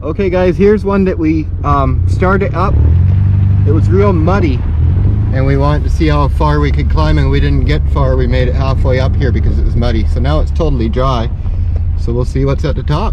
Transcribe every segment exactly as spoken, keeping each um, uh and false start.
Okay guys, here's one that we um, started up. It was real muddy and we wanted to see how far we could climb, and we didn't get far. We made it halfway up here because it was muddy. So now it's totally dry. So we'll see what's at the top.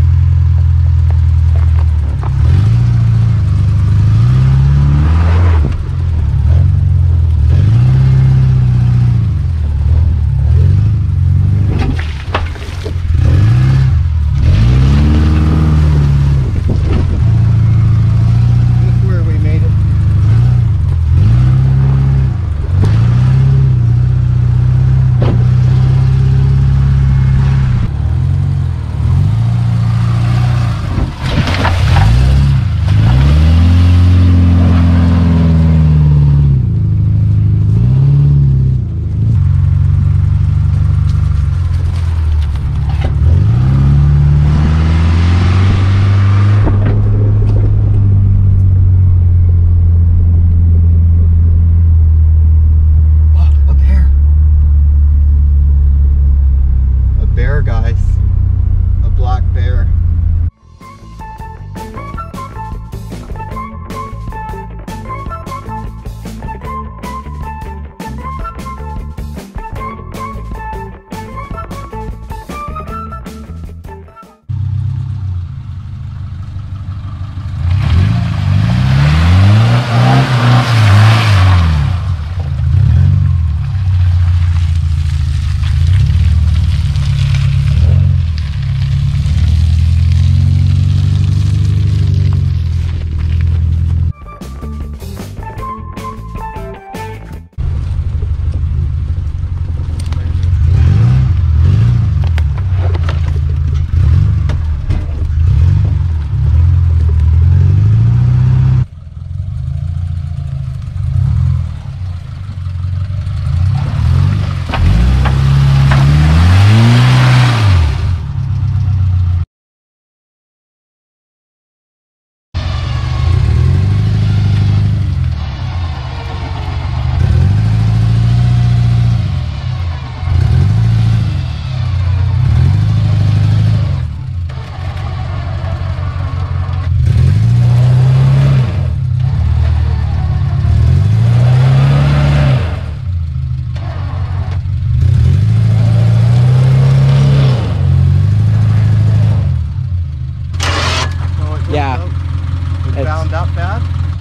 Bound up bad?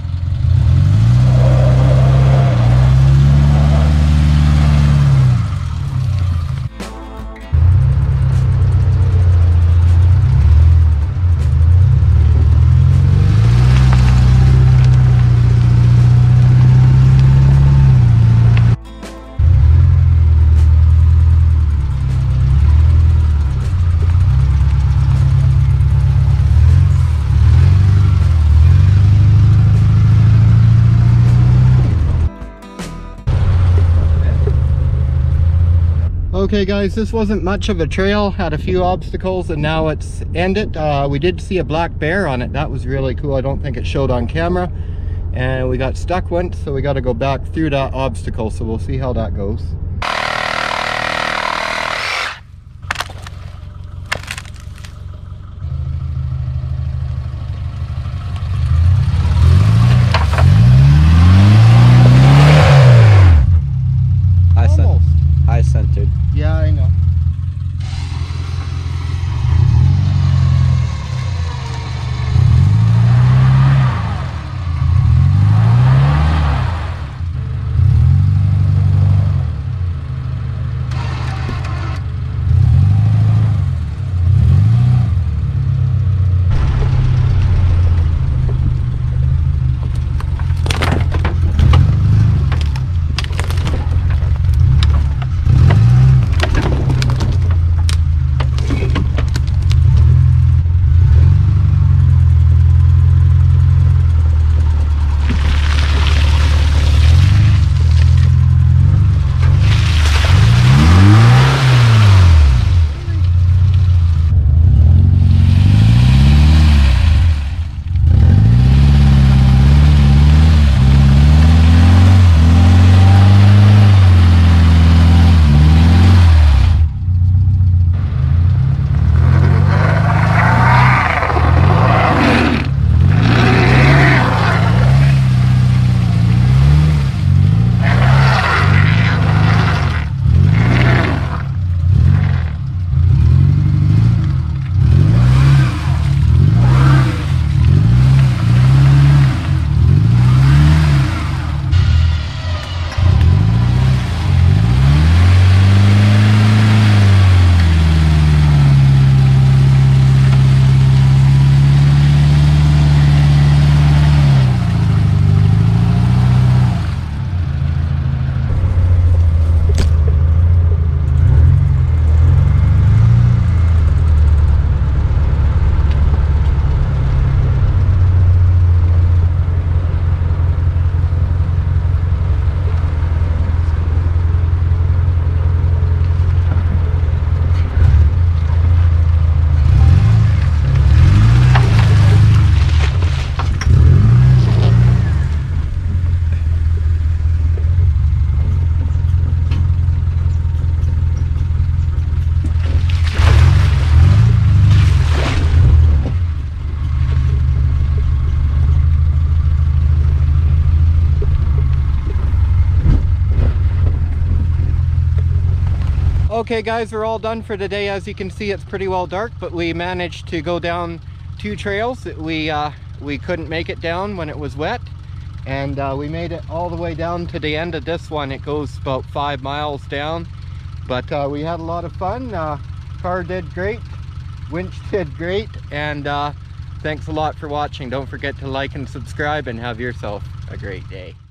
Okay guys, this wasn't much of a trail, had a few obstacles, and now it's ended. Uh, we did see a black bear on it. That was really cool. I don't think it showed on camera. And we got stuck once, so we got to go back through that obstacle, so we'll see how that goes. Centered. Yeah, I know. Okay guys, we're all done for today. As you can see, it's pretty well dark, but we managed to go down two trails that we uh, we couldn't make it down when it was wet, and uh, we made it all the way down to the end of this one. It goes about five miles down, but uh, we had a lot of fun. Uh, car did great, winch did great, and uh, thanks a lot for watching. Don't forget to like and subscribe, and have yourself a great day.